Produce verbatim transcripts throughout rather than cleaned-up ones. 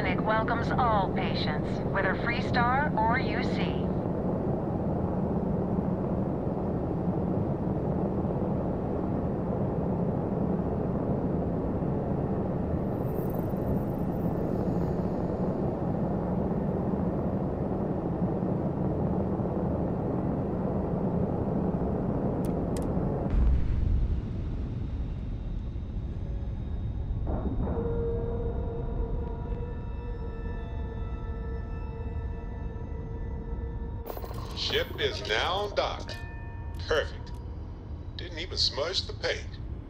clinic welcomes all patients, whether Freestar or U C. Ship is now docked. Perfect. Didn't even smudge the paint.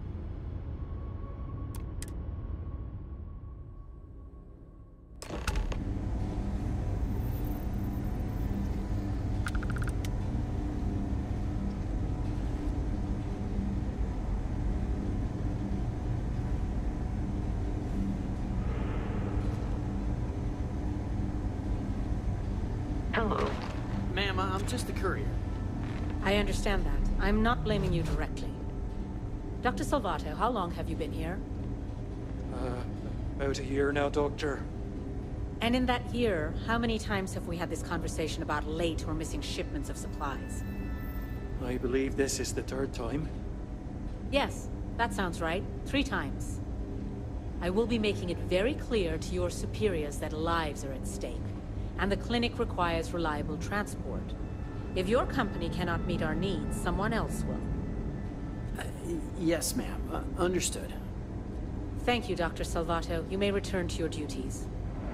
Hello. Ma'am, I'm just the courier. I understand that. I'm not blaming you directly. Doctor Salvato, how long have you been here? Uh, about a year now, Doctor. And in that year, how many times have we had this conversation about late or missing shipments of supplies? I believe this is the third time. Yes, that sounds right. Three times. I will be making it very clear to your superiors that lives are at stake, and the clinic requires reliable transport. If your company cannot meet our needs, someone else will. Uh, yes, ma'am. Uh, understood. Thank you, Doctor Salvato. You may return to your duties.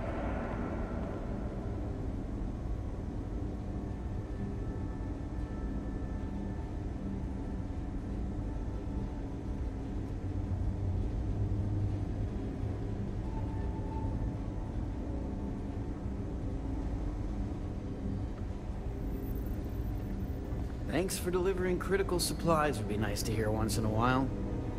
Thanks for delivering critical supplies would be nice to hear once in a while.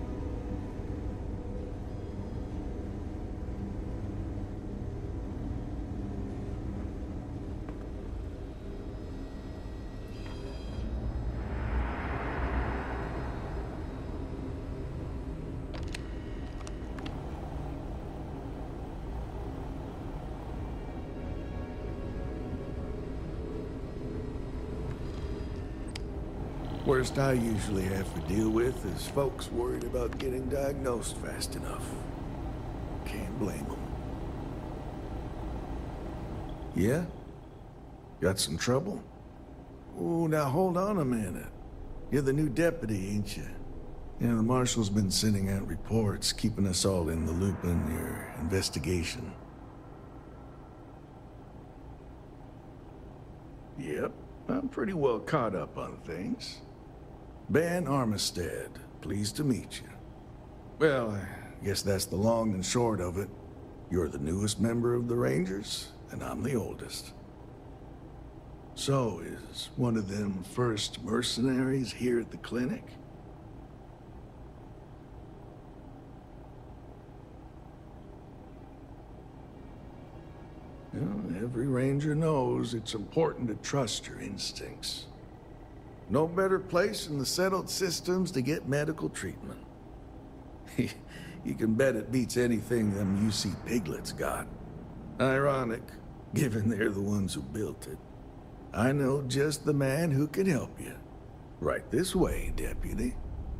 Worst I usually have to deal with is folks worried about getting diagnosed fast enough. Can't blame them. Yeah? Got some trouble? Oh, now hold on a minute. You're the new deputy, ain't you? Yeah, the marshal's been sending out reports, keeping us all in the loop in your investigation. Yep, I'm pretty well caught up on things. Ben Armistead, pleased to meet you. Well, I guess that's the long and short of it. You're the newest member of the Rangers, and I'm the oldest. So, is one of them first mercenaries here at the clinic? Well, every Ranger knows it's important to trust your instincts. No better place in the settled systems to get medical treatment. You can bet it beats anything them U C piglets got. Ironic, given they're the ones who built it. I know just the man who can help you. Right this way, Deputy.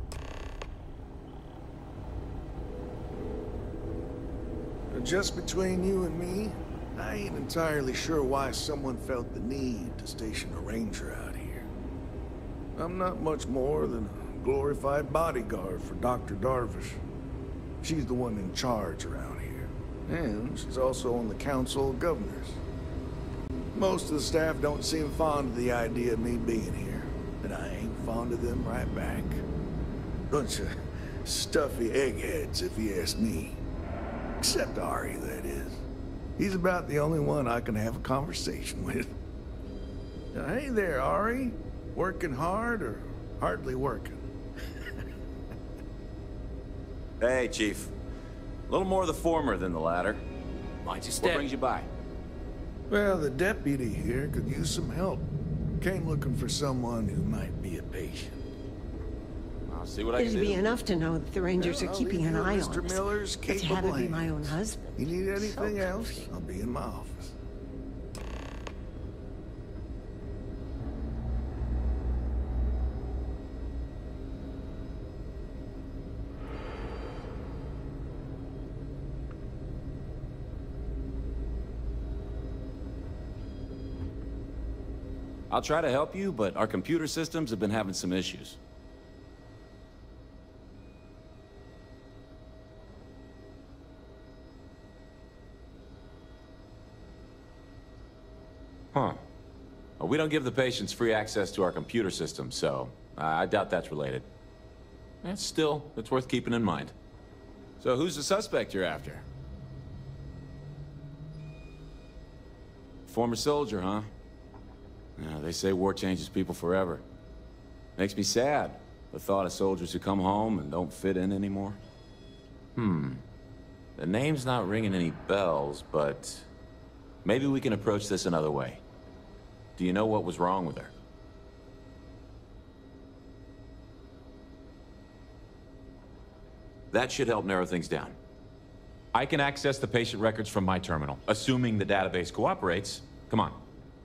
Just between you and me, I ain't entirely sure why someone felt the need to station a Ranger out here. I'm not much more than a glorified bodyguard for Doctor Darvish. She's the one in charge around here. And she's also on the Council of Governors. Most of the staff don't seem fond of the idea of me being here, and I ain't fond of them right back. Bunch of stuffy eggheads, if you ask me. Except Ari, that is. He's about the only one I can have a conversation with. Now, hey there, Ari. Working hard or hardly working? Hey, Chief. A little more the former than the latter. Mind you, What brings you by? Well, the deputy here could use some help. Came looking for someone who might be a patient. I'll see what I can It'd do. be enough to know that the Rangers Well, are I'll keeping leave an you in eye Mister on us. Miller's But to have capable it be my own hands. husband. You need anything So else? comforting. I'll be in my office. I'll try to help you, but our computer systems have been having some issues. Huh. Well, we don't give the patients free access to our computer system, so I doubt that's related. Eh, still, it's worth keeping in mind. So who's the suspect you're after? Former soldier, huh? Yeah, they say war changes people forever. Makes me sad, the thought of soldiers who come home and don't fit in anymore. Hmm. The name's not ringing any bells, but maybe we can approach this another way. Do you know what was wrong with her? That should help narrow things down. I can access the patient records from my terminal, assuming the database cooperates. Come on.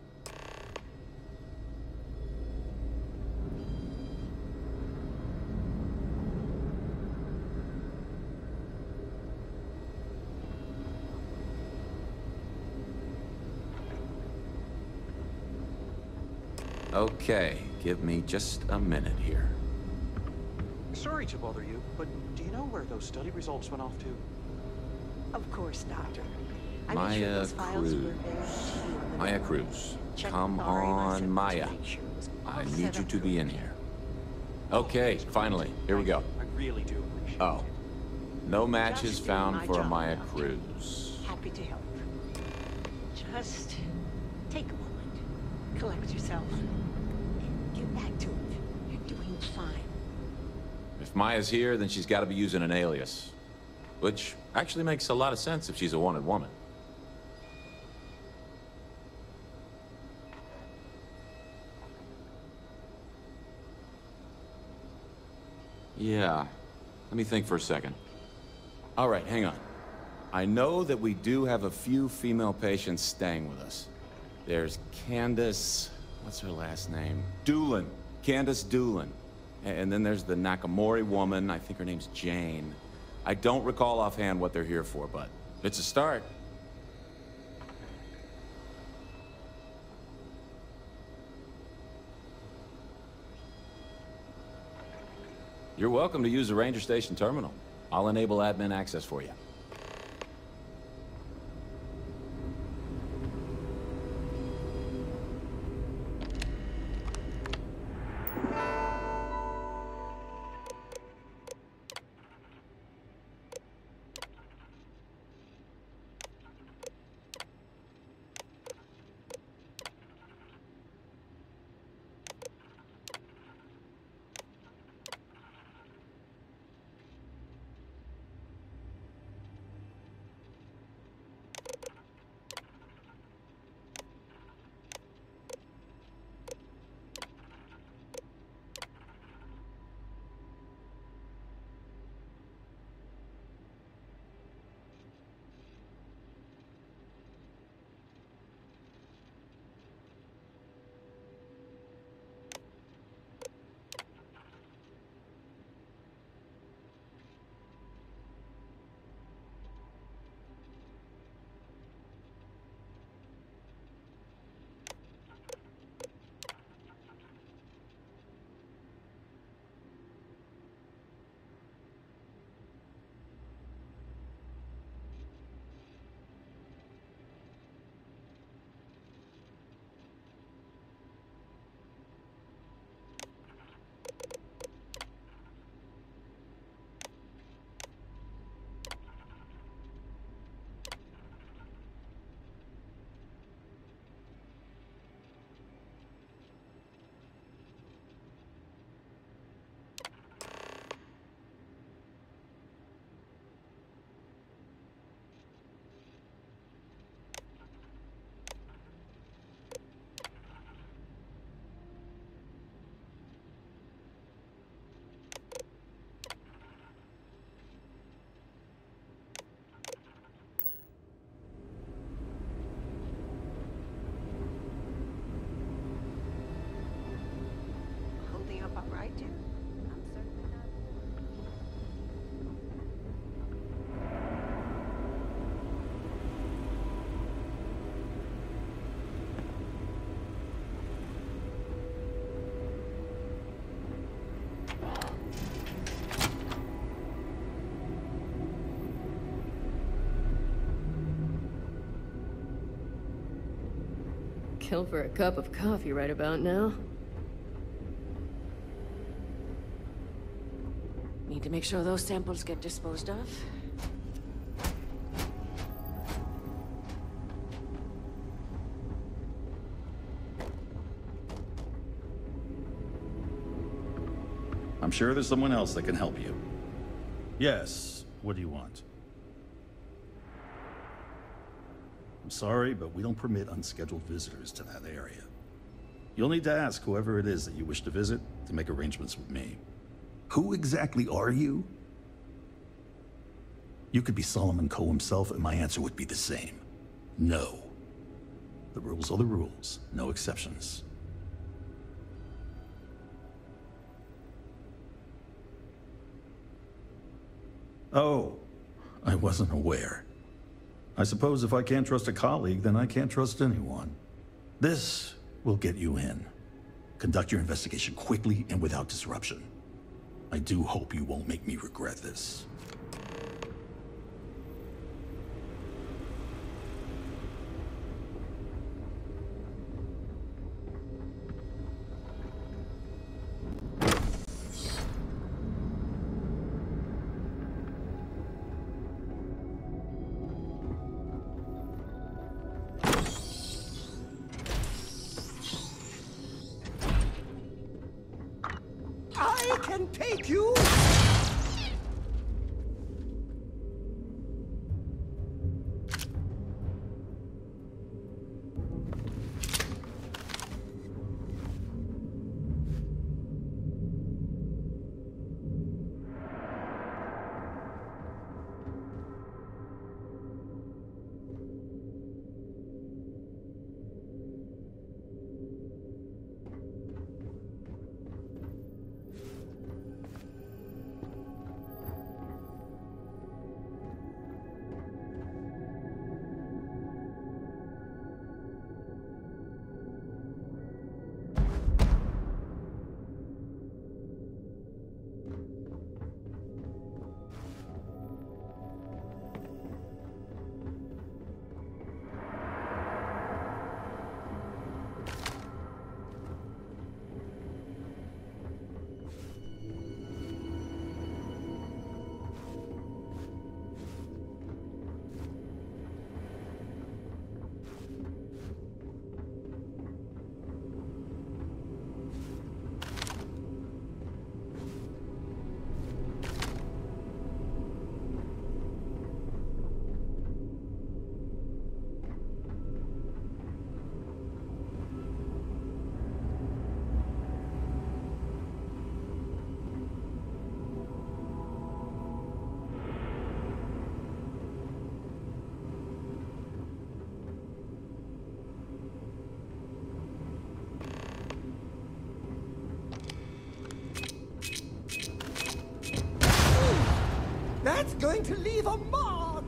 Okay, give me just a minute here. Sorry to bother you, but do you know where those study results went off to? Of course, Doctor. I made sure Maya those files were Cruz. available to you on the Maya network. Cruz. Check Come with Ari on, myself Maya. to make sure it was all I set need you up to be in correctly. here. Okay, finally. Here we go. I really do appreciate Oh. it. No matches Just doing found my for a job, Maya Doctor. Cruz. Happy to help. Just take a moment, collect yourself, and get back to it. You're doing fine. If Maya's here, then she's got to be using an alias. Which actually makes a lot of sense if she's a wanted woman. Yeah. Let me think for a second. All right, hang on. I know that we do have a few female patients staying with us. There's Candace... what's her last name? Doolin. Candace Doolin. And then there's the Nakamori woman. I think her name's Jane. I don't recall offhand what they're here for, but it's a start. You're welcome to use the Ranger Station terminal. I'll enable admin access for you. kill for a cup of coffee right about now. Need to make sure those samples get disposed of. I'm sure there's someone else that can help you. Yes, what do you want? I'm sorry, but we don't permit unscheduled visitors to that area. You'll need to ask whoever it is that you wish to visit to make arrangements with me. Who exactly are you? You could be Solomon Coe himself, and my answer would be the same. No. The rules are the rules, no exceptions. Oh, I wasn't aware. I suppose if I can't trust a colleague, then I can't trust anyone. This will get you in. Conduct your investigation quickly and without disruption. I do hope you won't make me regret this. I can take you! That's going to leave a mark!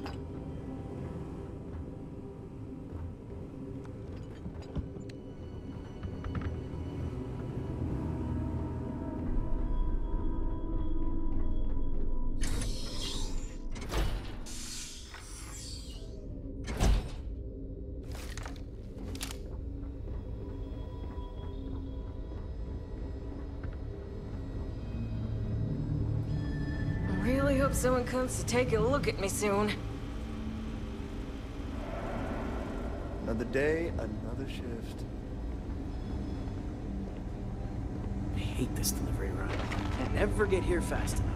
Really hope someone comes to take a look at me soon. Another day, another shift. I hate this delivery run. Can't ever get here fast enough.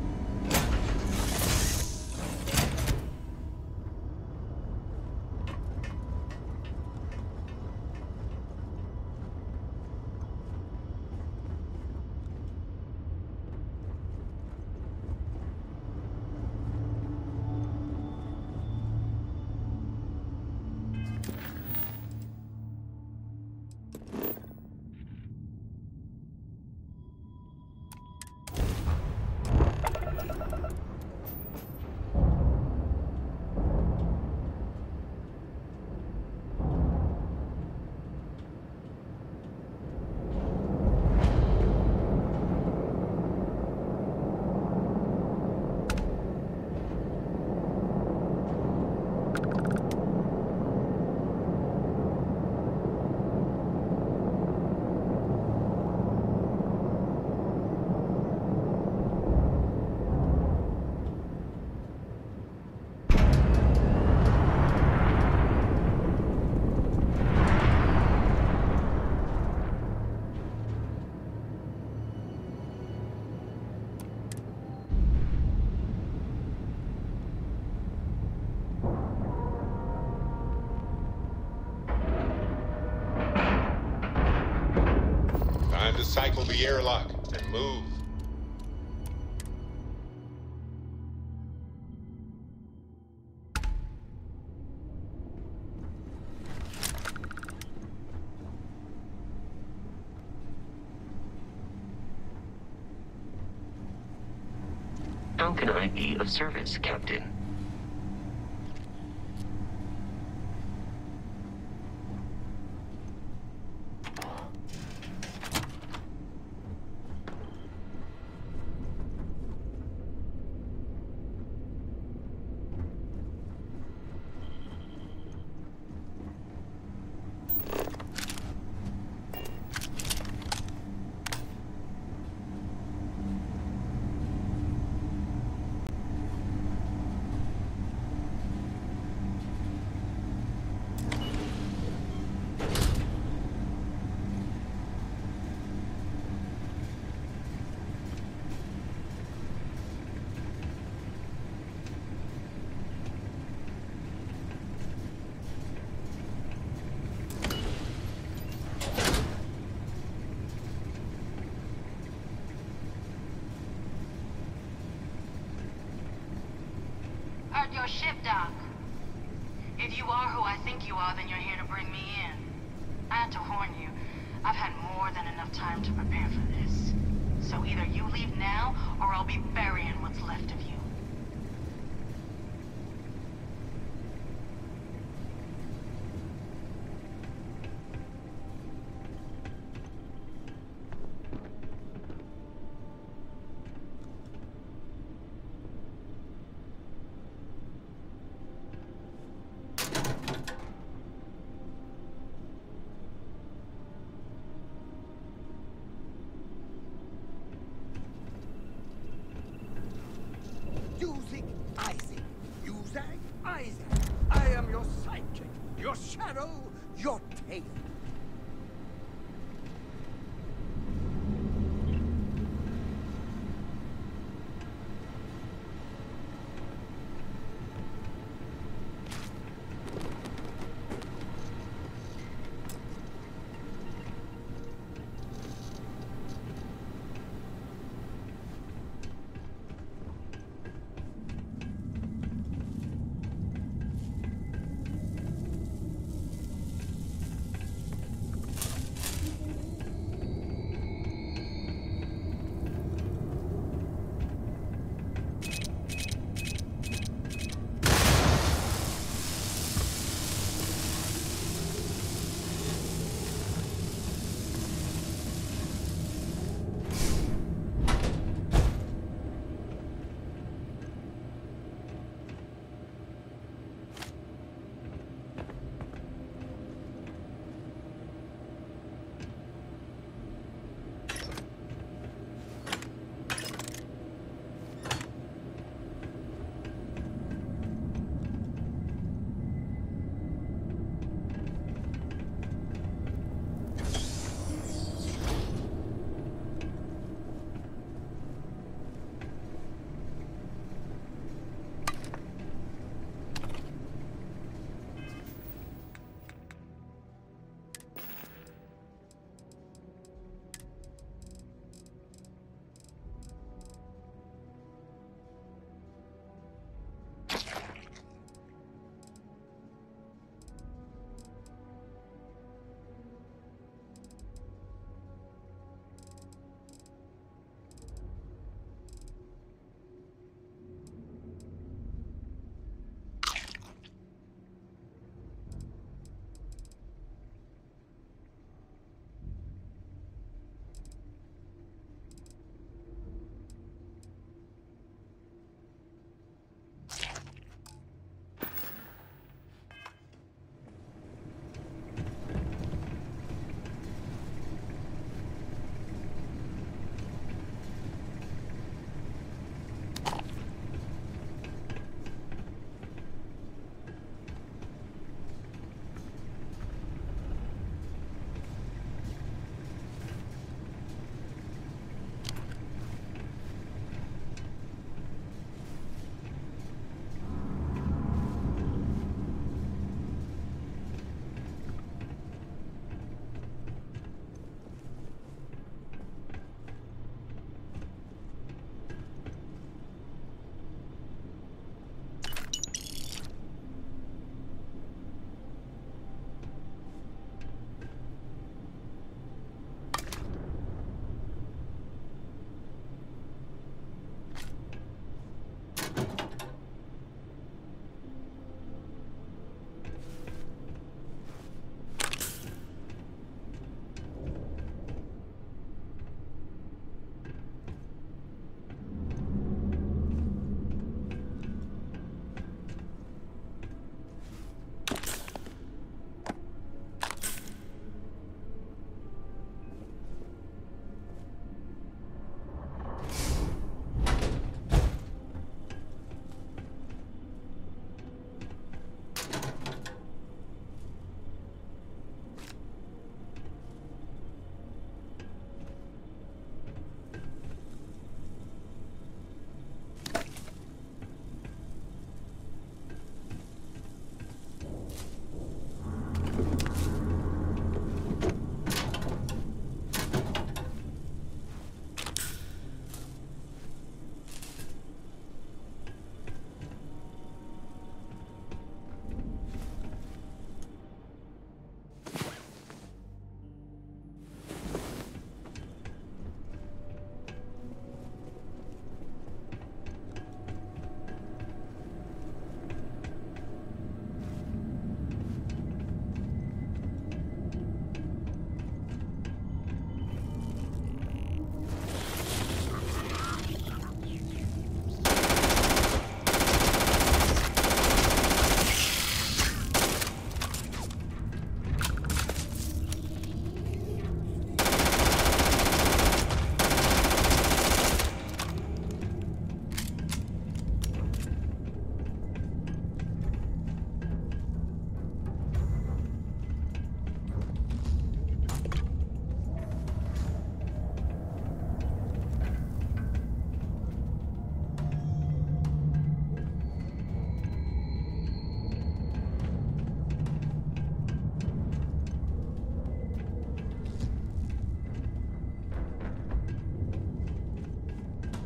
Time to cycle the airlock and move. How can I be of service, Captain? Heard your ship, Doc. If you are who I think you are, then you're here to bring me in. I had to warn you. I've had more than enough time to prepare for this. So either you leave now, or I'll be burying what's left of you. Using Isaac. Using Isaac. I am your sidekick, your shadow, your tail.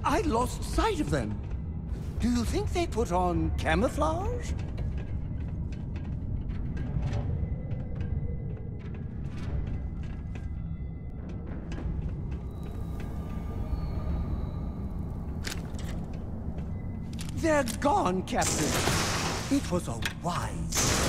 I lost sight of them. Do you think they put on camouflage? They're gone, Captain. It was a wise...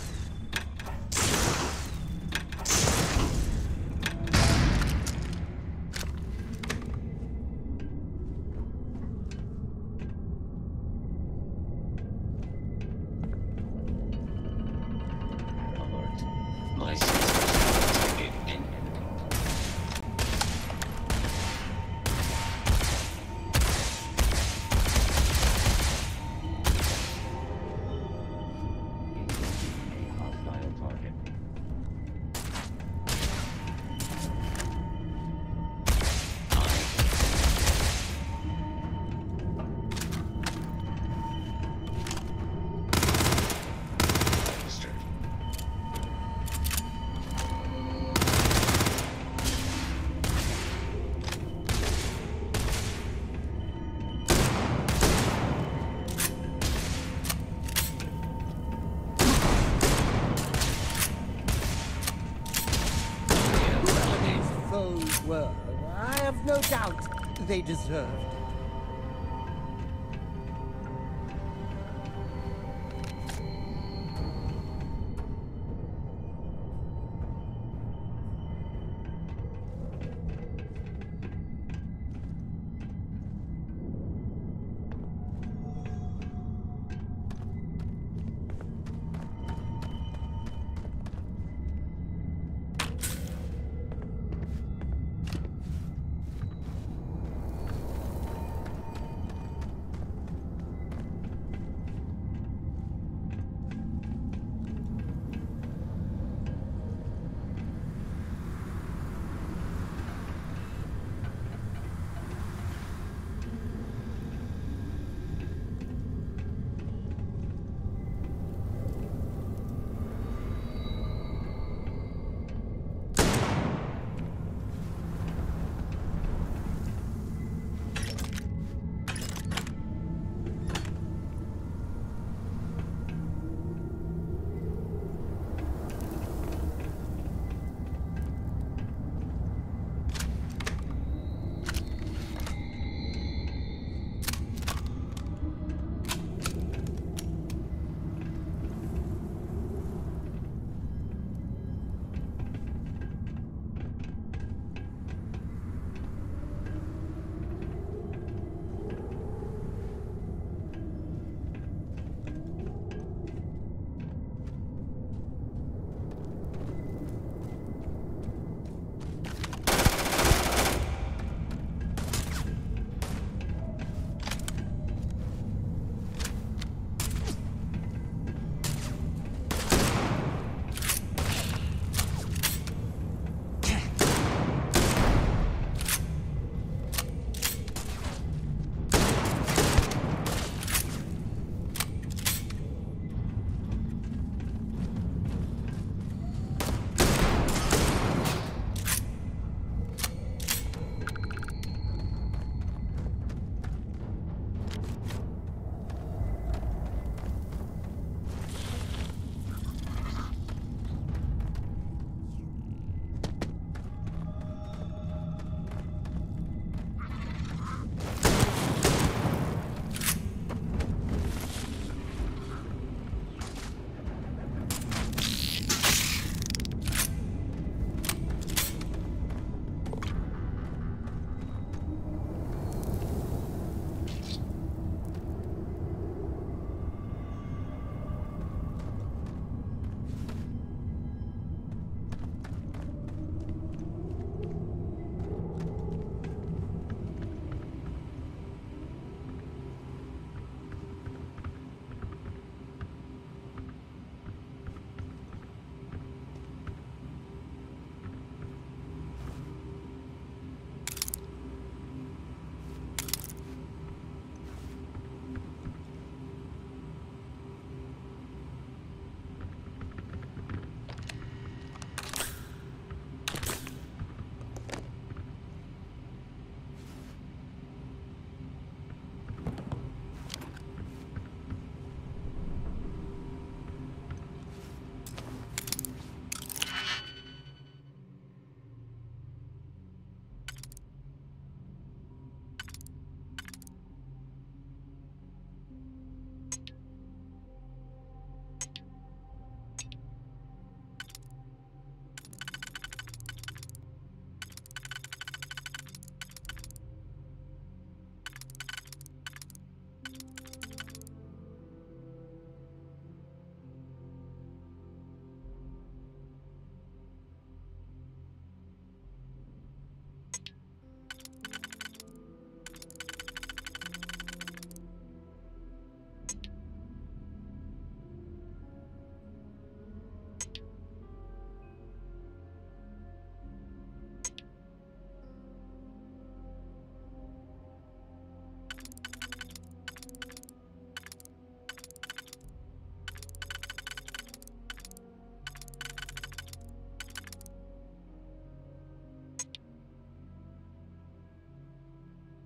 Well, I have no doubt they deserved.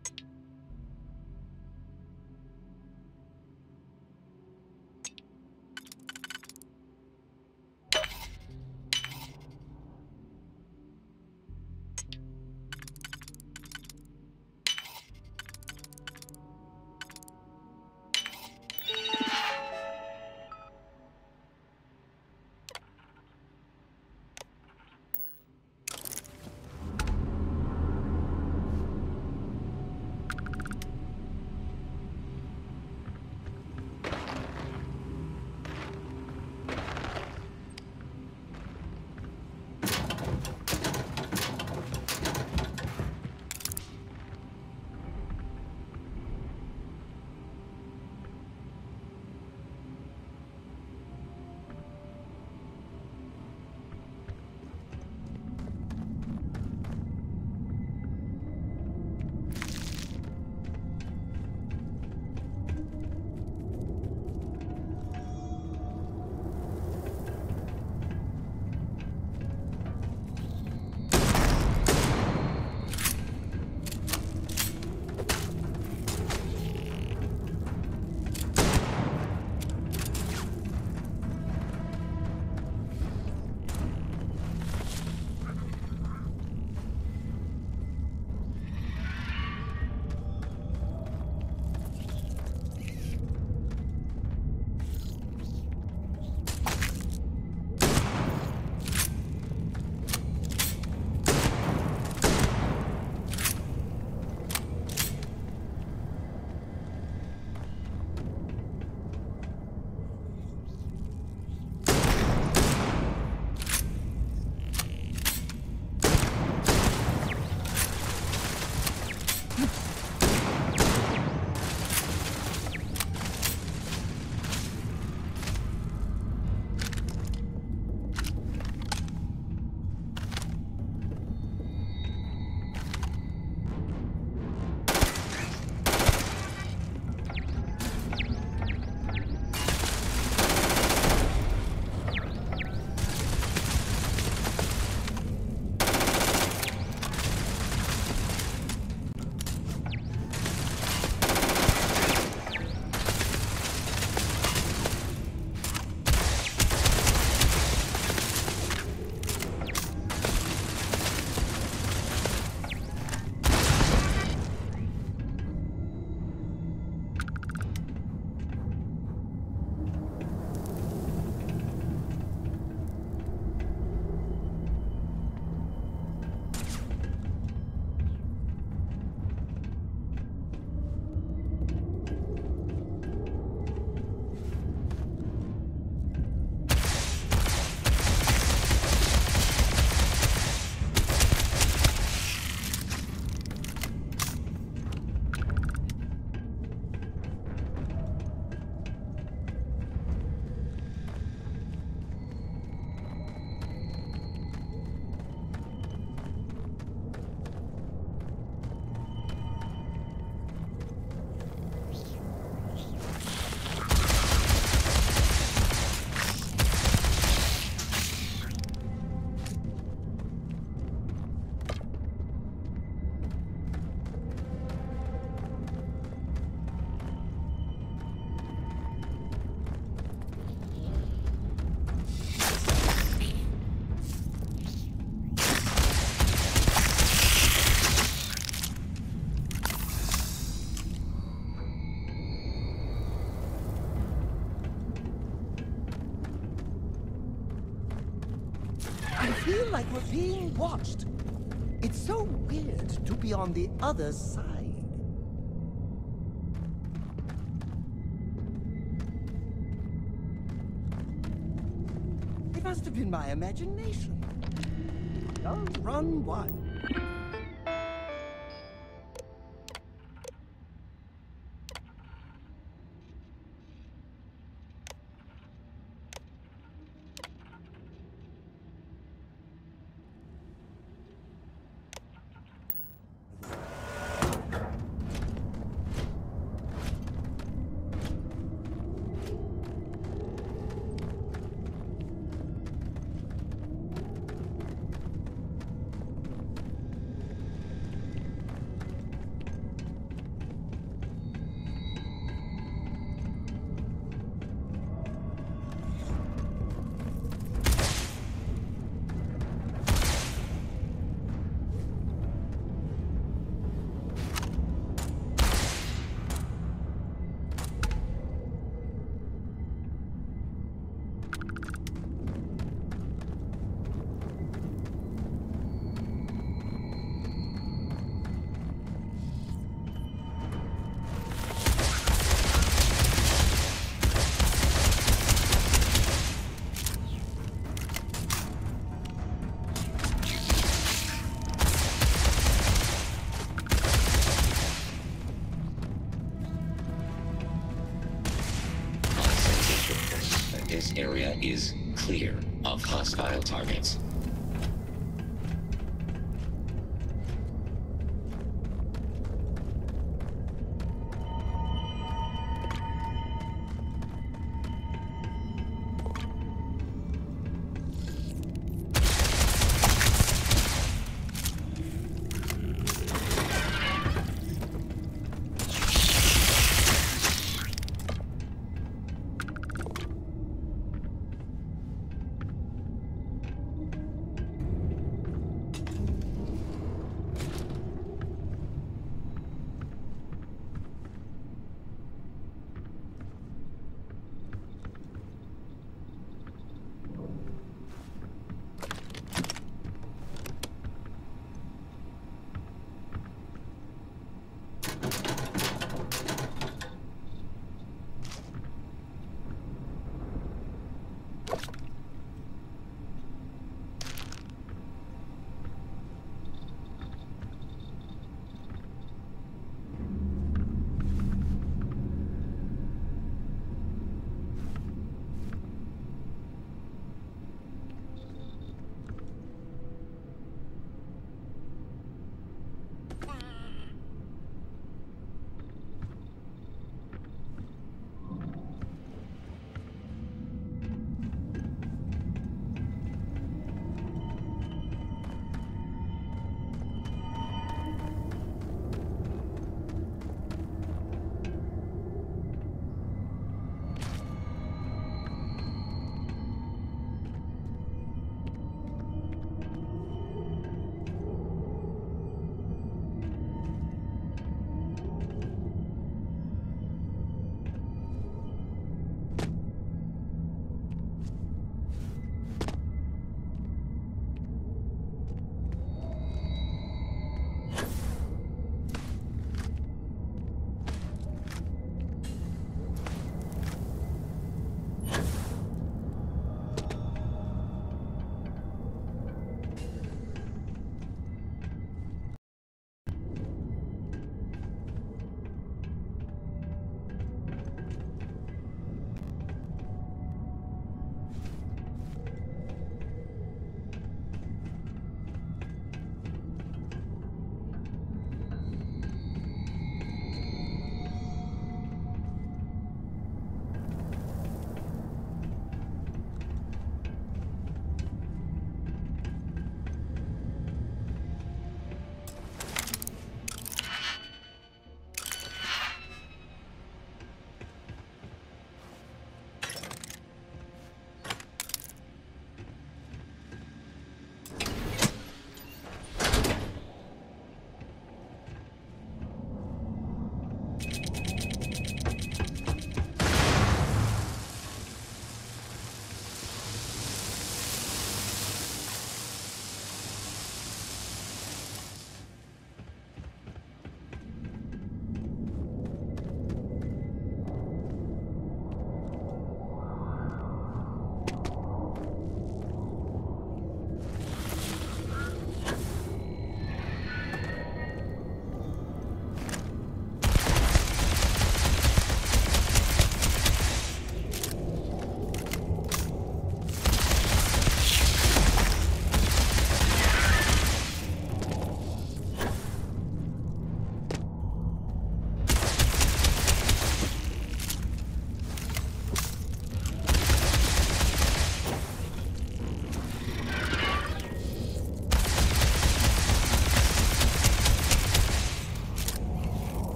feel like we're being watched. It's so weird to be on the other side. It must have been my imagination. Don't run wide. This area is clear of hostile targets.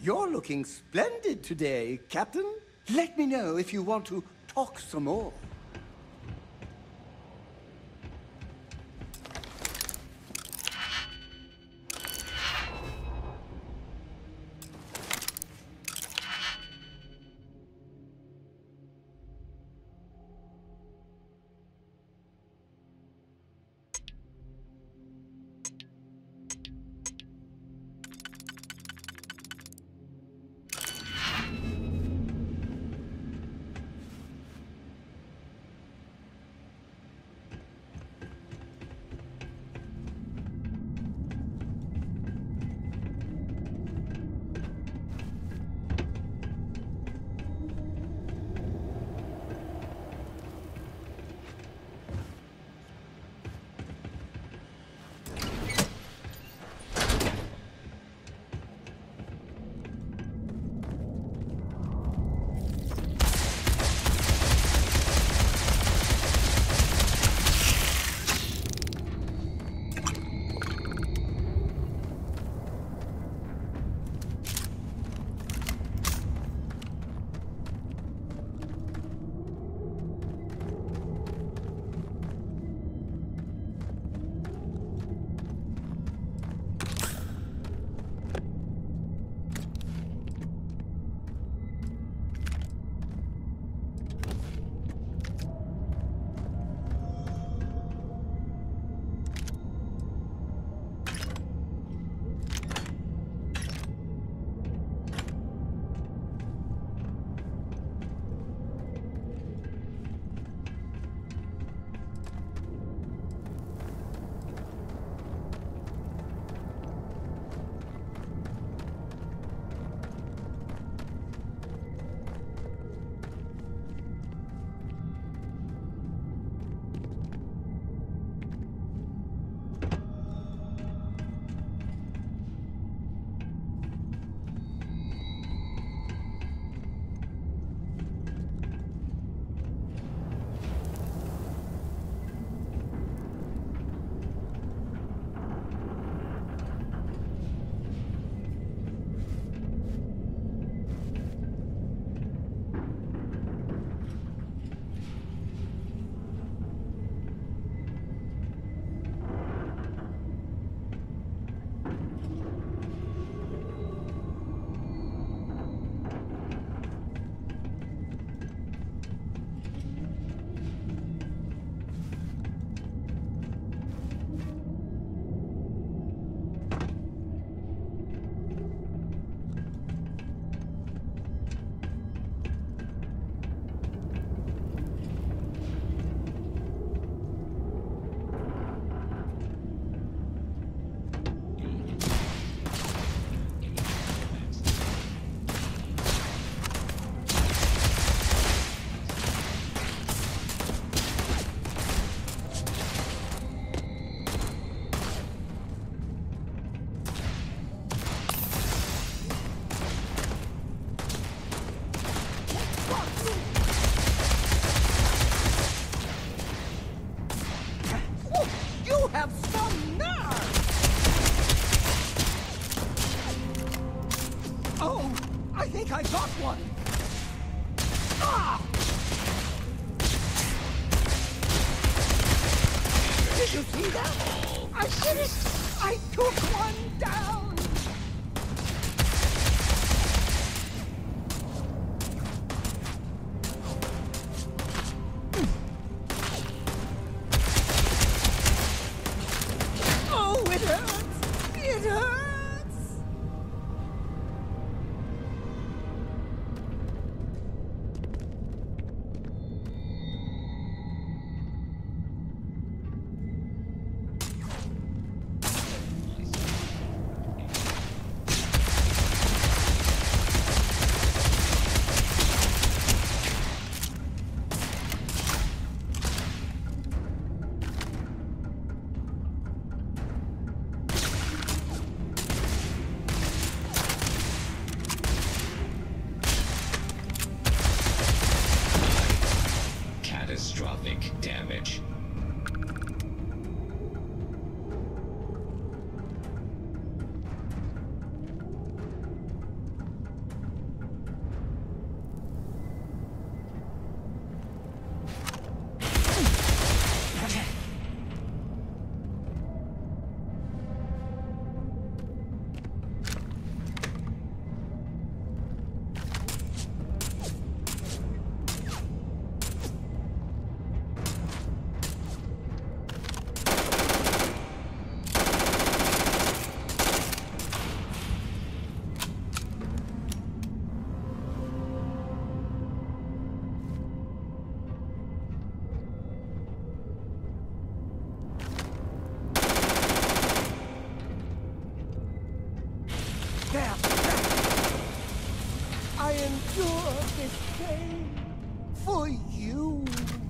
You're looking splendid today, Captain. Let me know if you want to talk some more. I got one! Ah! Did you see that? I did it! I took one down! Oh, it hurts! It hurts! Catastrophic damage. for you.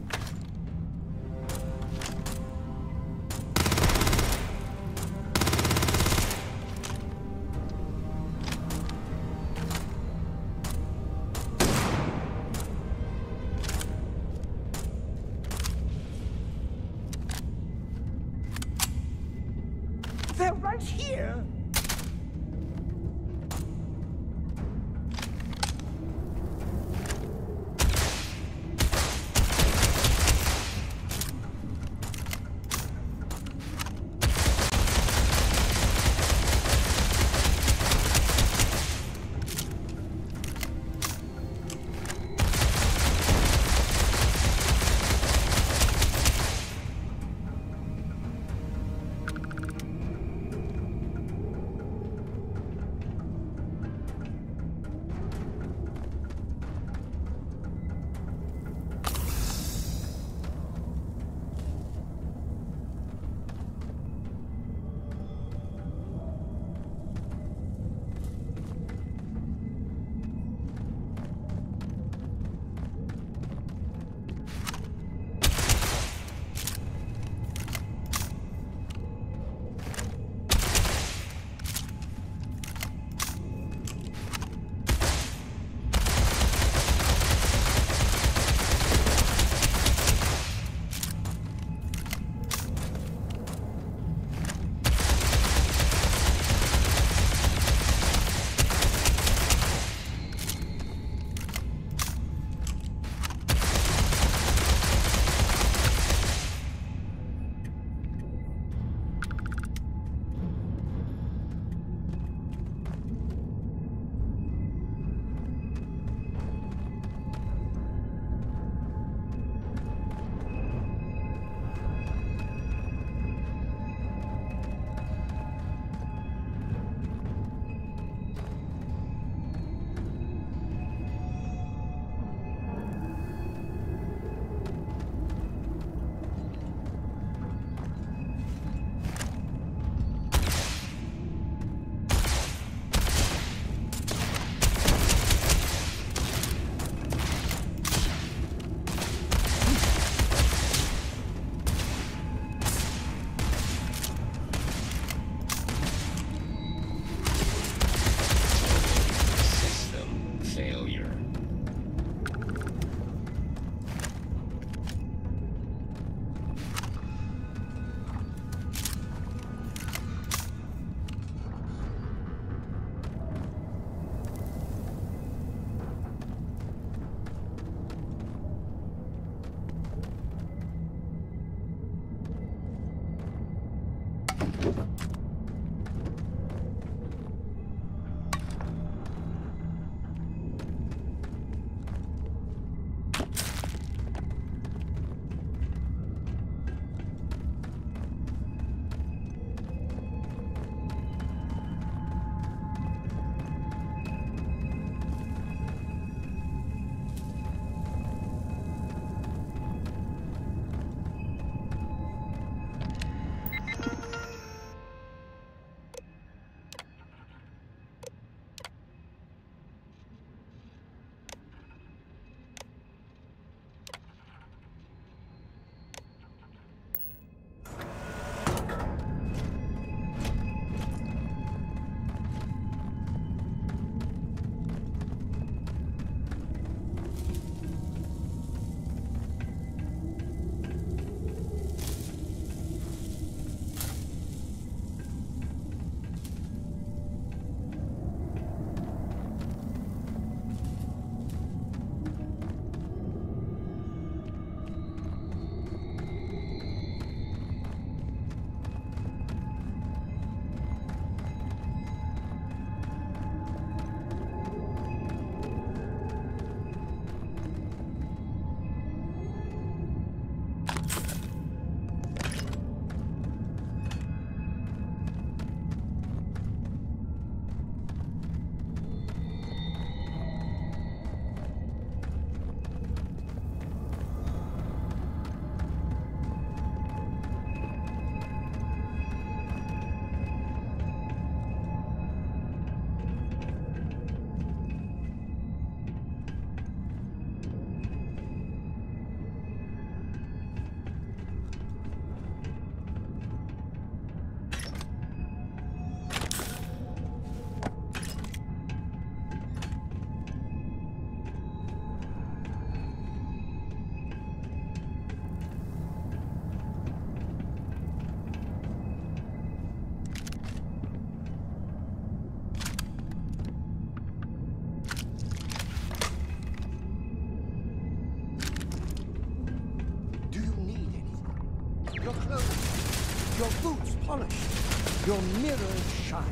They're right here. Your clothes, your boots polished, your mirrors shine.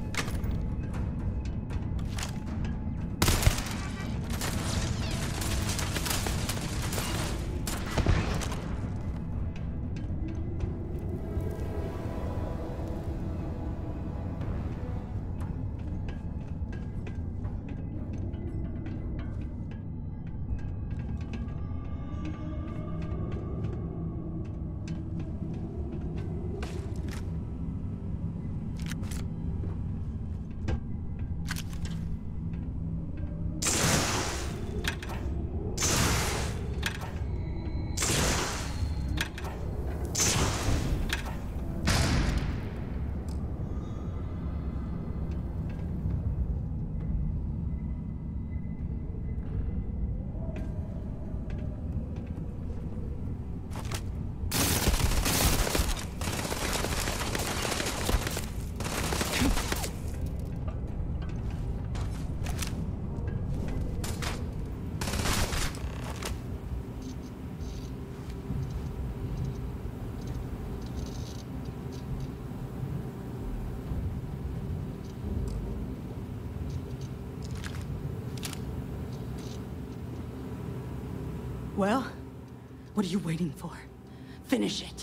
Well, what are you waiting for? Finish it.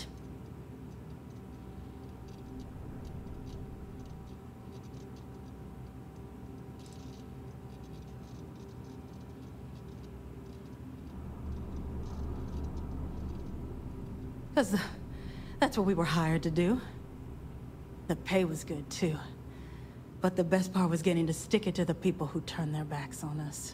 Because that's what we were hired to do. The pay was good, too. But the best part was getting to stick it to the people who turned their backs on us.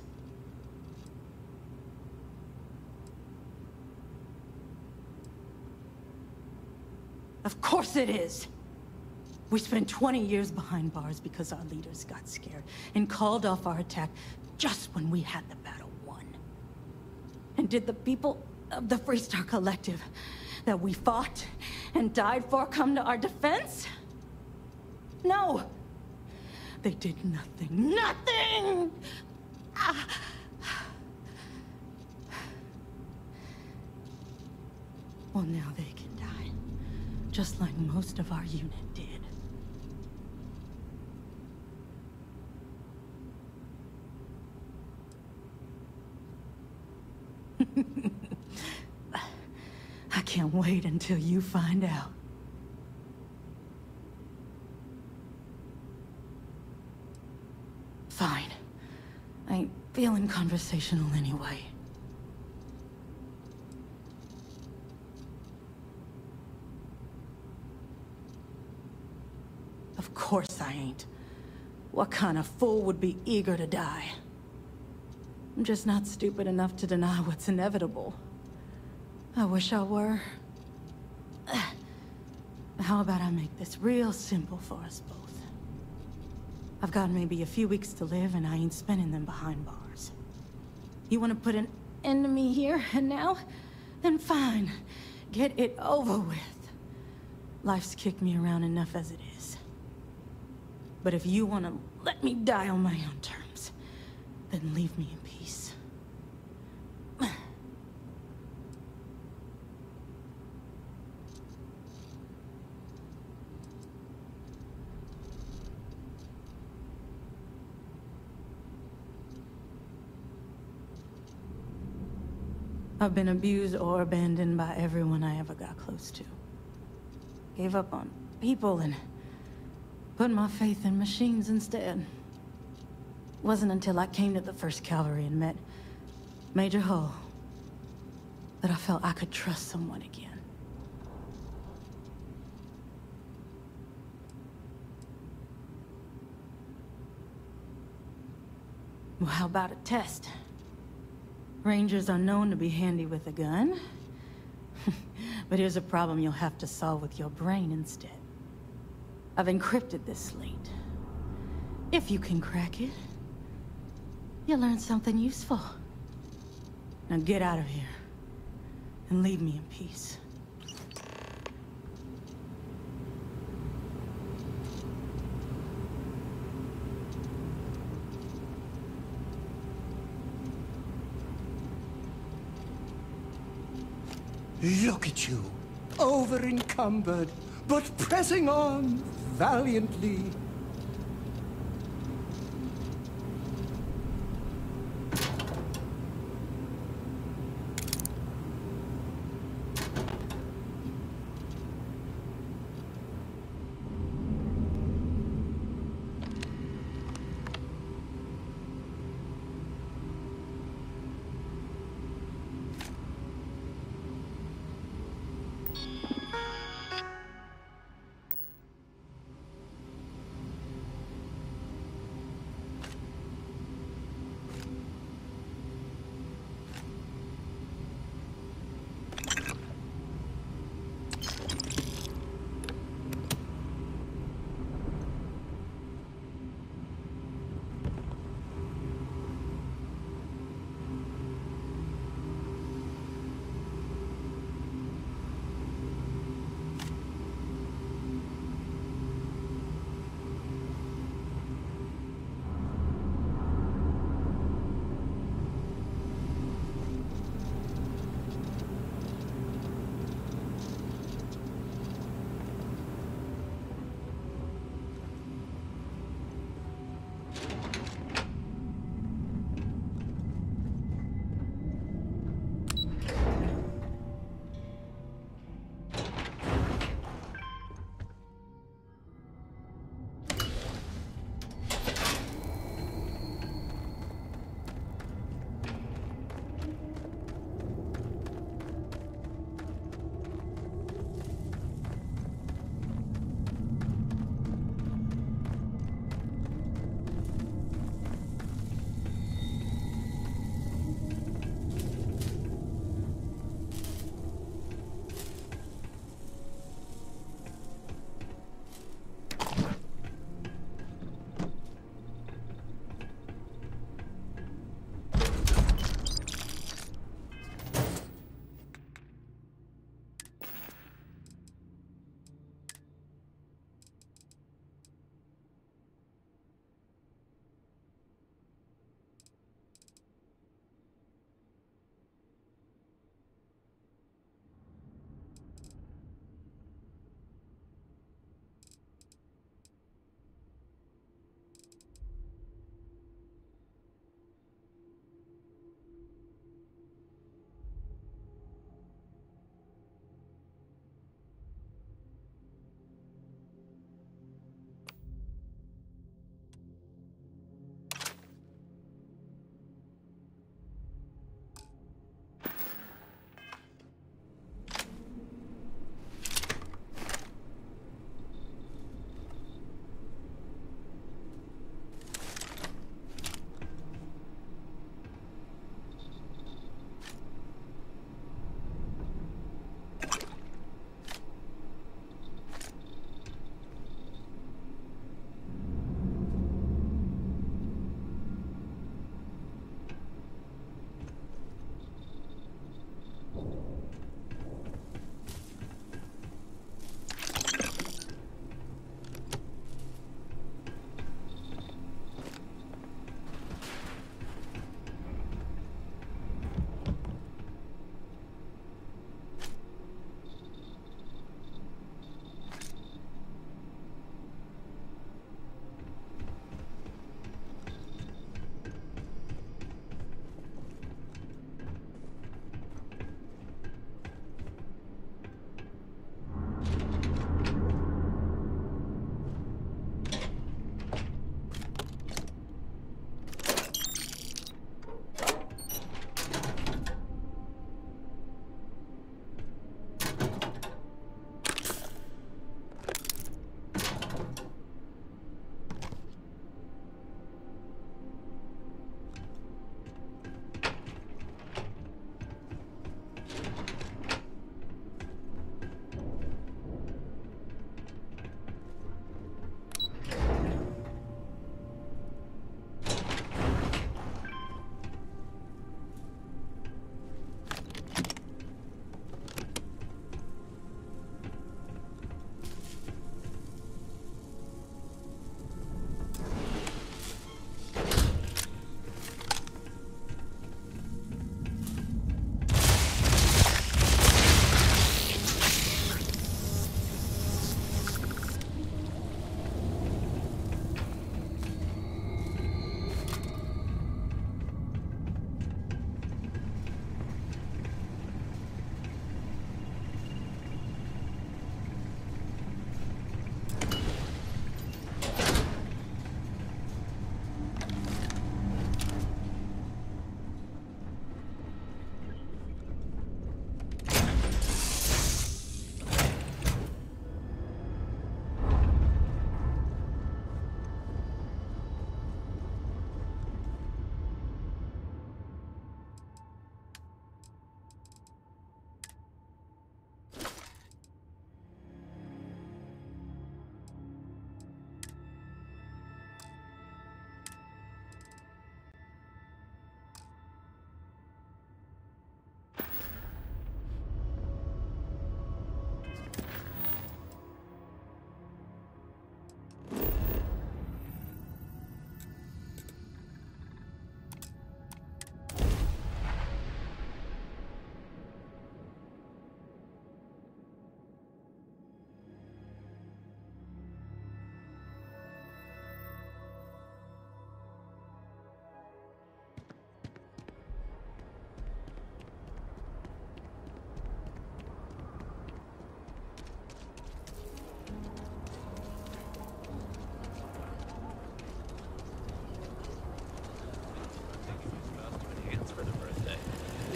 Of course it is! We spent twenty years behind bars because our leaders got scared and called off our attack just when we had the battle won. And did the people of the Freestar Collective that we fought and died for come to our defense? No! They did nothing. Nothing! Ah. Well, now they can die. Just like most of our unit did. I can't wait until you find out. Fine. I ain't feeling conversational anyway. Of course I ain't. What kind of fool would be eager to die? I'm just not stupid enough to deny what's inevitable. I wish I were. How about I make this real simple for us both? I've got maybe a few weeks to live, and I ain't spending them behind bars. You want to put an end to me here and now? Then fine. Get it over with. Life's kicked me around enough as it is. But if you want to let me die on my own terms, then leave me in peace. I've been abused or abandoned by everyone I ever got close to. Gave up on people and put my faith in machines instead. Wasn't until I came to the first Cavalry and met Major Hull that I felt I could trust someone again. Well, how about a test? Rangers are known to be handy with a gun. But here's a problem you'll have to solve with your brain instead. I've encrypted this slate. If you can crack it, you'll learn something useful. Now get out of here, and leave me in peace. Look at you, over-encumbered, but pressing on valiantly.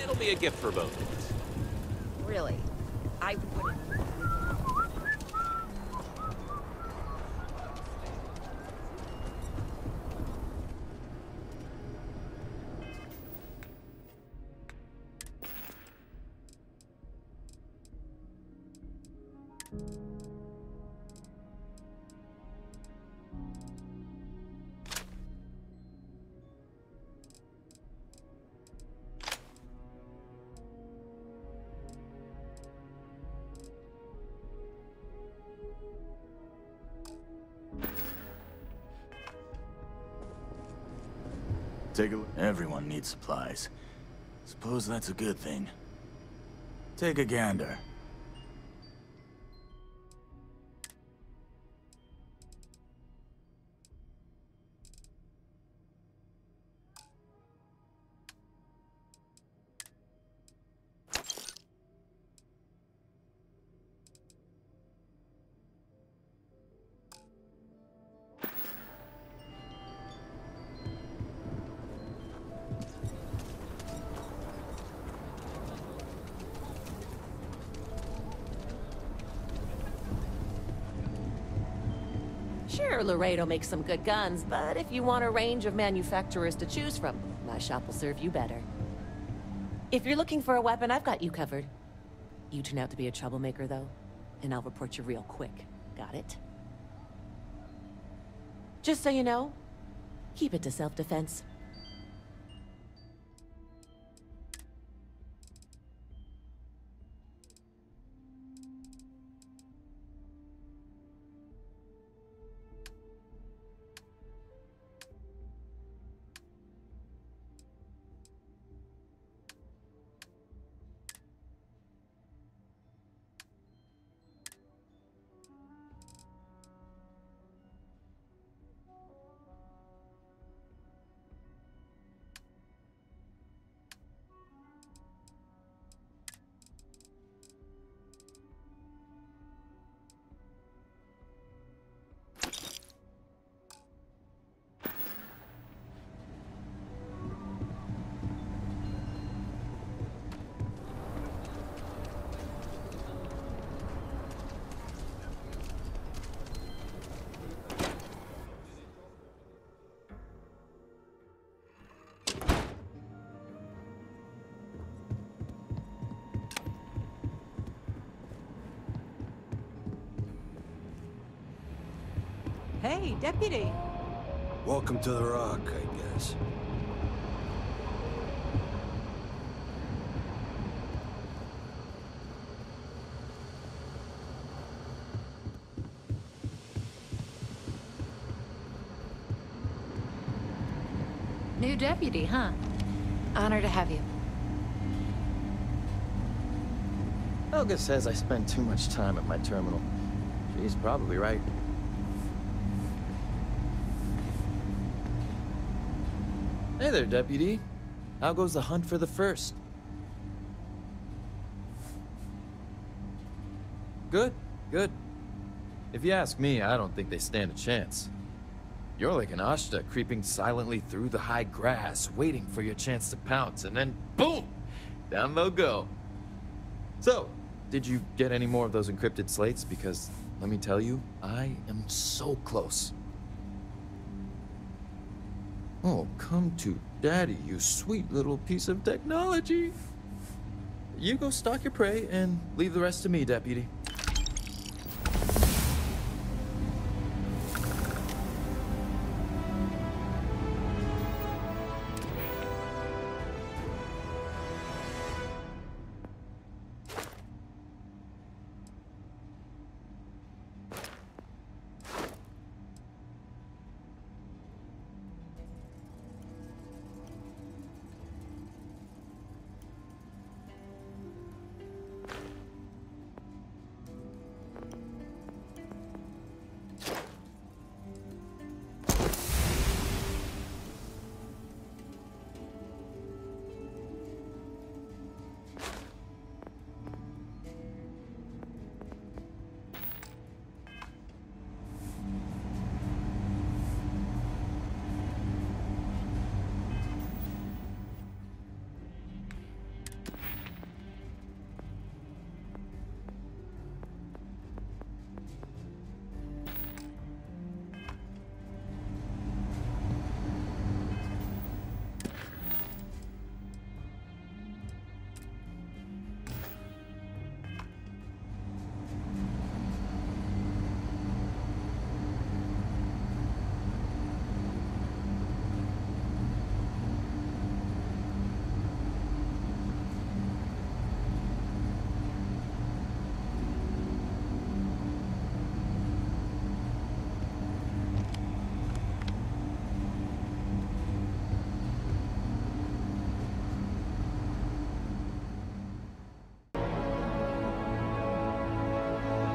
It'll be a gift for both of us. Really? I wouldn't. Take a look. Everyone needs supplies. Suppose that's a good thing. Take a gander. Sure, Laredo makes some good guns, but if you want a range of manufacturers to choose from, my shop will serve you better. If you're looking for a weapon, I've got you covered. You turn out to be a troublemaker, though, and I'll report you real quick. Got it? Just so you know, keep it to self-defense. Hey, Deputy. Welcome to the Rock, I guess. New deputy, huh? Honor to have you. Helga says I spend too much time at my terminal. She's probably right. Hey there, Deputy. How goes the hunt for the first? Good, good. If you ask me, I don't think they stand a chance. You're like an Ashta creeping silently through the high grass, waiting for your chance to pounce, and then boom! Down they'll go. So, did you get any more of those encrypted slates? Because, let me tell you, I am so close. Oh, come to Daddy, you sweet little piece of technology. You go stalk your prey and leave the rest to me, Deputy.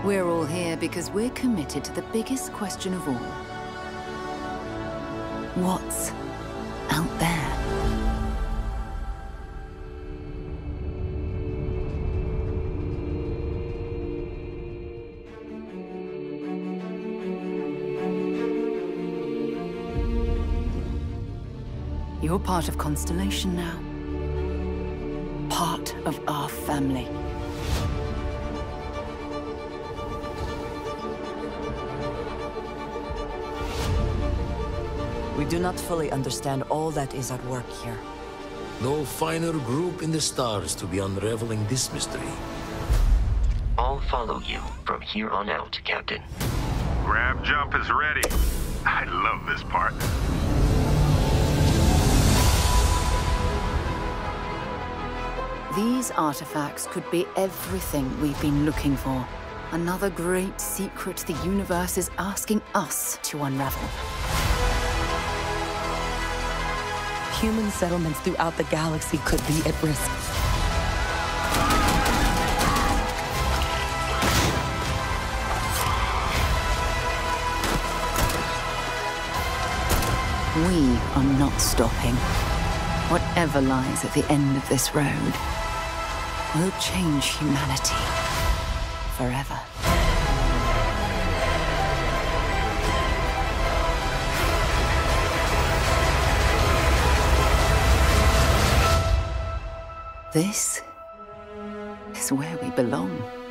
We're all here because we're committed to the biggest question of all. What's out there? You're part of Constellation now. Part of our family. We do not fully understand all that is at work here. No finer group in the stars to be unraveling this mystery. I'll follow you from here on out, Captain. Grab jump is ready. I love this part. These artifacts could be everything we've been looking for. Another great secret the universe is asking us to unravel. Human settlements throughout the galaxy could be at risk. We are not stopping. Whatever lies at the end of this road will change humanity forever. This is where we belong.